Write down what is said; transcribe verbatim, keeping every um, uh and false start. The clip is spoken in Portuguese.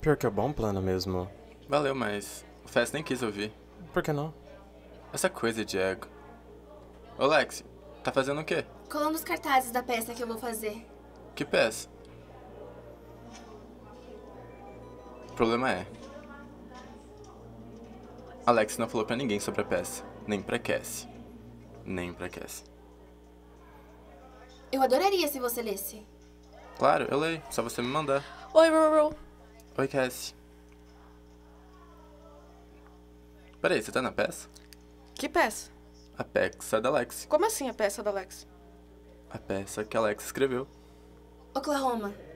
Pior que é bom plano mesmo. Valeu, mas o Fast nem quis ouvir. Por que não? Essa coisa de ego. Ô, Lexi, tá fazendo o quê? Colando os cartazes da peça que eu vou fazer. Que peça? O problema é... Alex não falou pra ninguém sobre a peça. Nem pra Cassie. Nem pra Cassie. Eu adoraria se você lesse. Claro, eu leio. Só você me mandar. Oi, Ruru. Oi, Cassie. Peraí, você tá na peça? Que peça? A peça da Alex. Como assim a peça da Alex? A peça que a Alex escreveu. Oklahoma,